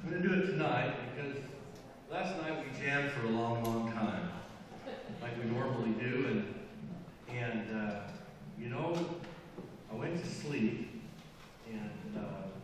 I'm going to do it tonight because last night we jammed for a long, long time, like we normally do, and you know, I went to sleep, and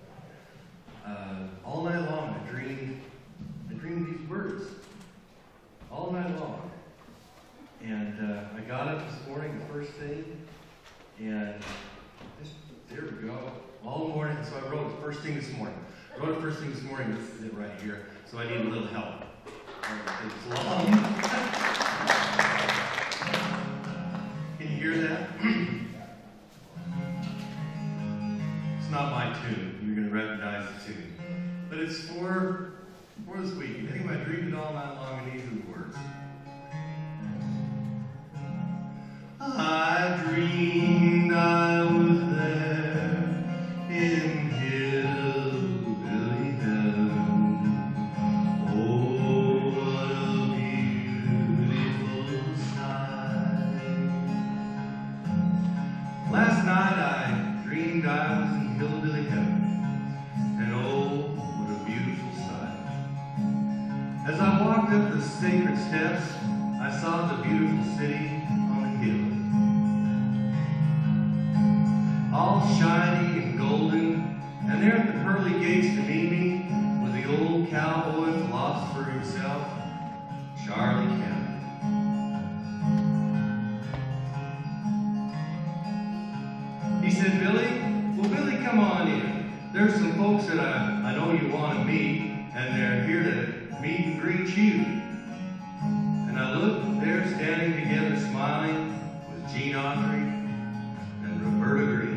all night long I dreamed these words, all night long, and I got up this morning, the first thing, and there we go, all morning. So I wrote it first thing this morning. This is it right here. So I need a little help. It's long. Can you hear that? It's not my tune. You're going to recognize the tune. But it's for this week. Anyway, I dreamed it all night long, and these are the words. I dreamed I was there in hillbilly heaven. Oh, what a beautiful sight. Last night I dreamed I was in hillbilly heaven, and oh, what a beautiful sight. As I walked up the sacred steps, I saw the beautiful city on the hill, all shiny and golden, and there at the pearly gates to meet me was the old cowboy philosopher himself, Charlie Kemp. He said, Billy, come on in. There's some folks that I know you want to meet, and they're here to meet and greet you. And I looked, there standing together smiling was Gene Autry and Roberta Green.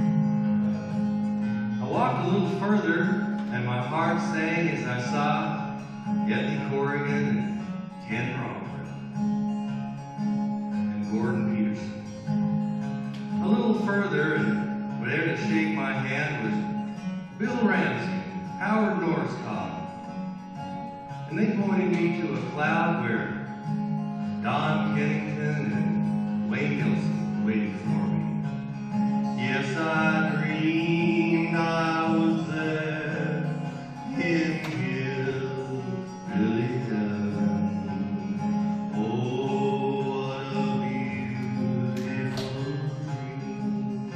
I walked a little further, and my heart sang as I saw Ethie Corrigan and Ken Romford and Gordon Peterson. A little further, and there to shake my hand was Bill Ramsey and Howard Norriscott. And they pointed me to a cloud where Don Kennington and Wayne Nilsson waiting for me. Yes, I dreamed I was there in hillbilly heaven. Oh, what a beautiful dream.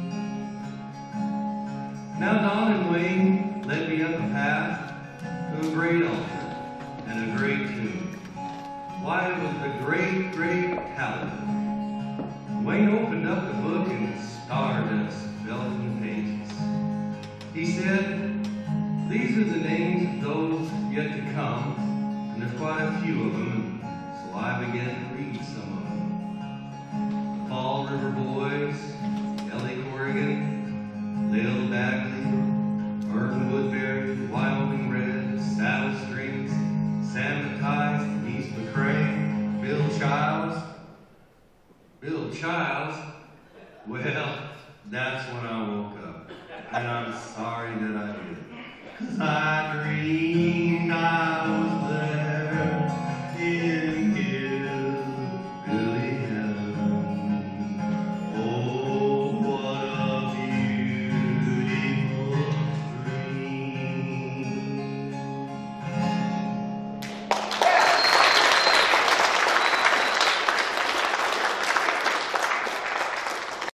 Now Don and Wayne led me up a path to a great altar and a great tomb. Why, it was the great, great Calvin. Wayne opened up the book and stardust fell from the pages. He said, these are the names of those yet to come, and there's quite a few of them, so I began to read some of them. The Fall River Boys, Ellie Corrigan, Lil Bagley, Merton Woodbury, Wyoming Red, Saddle Strings, Sam Mathias, Denise McCrae, Bill Childs. Well, that's when I woke up, and I'm sorry that I did. 'Cause I dreamed I was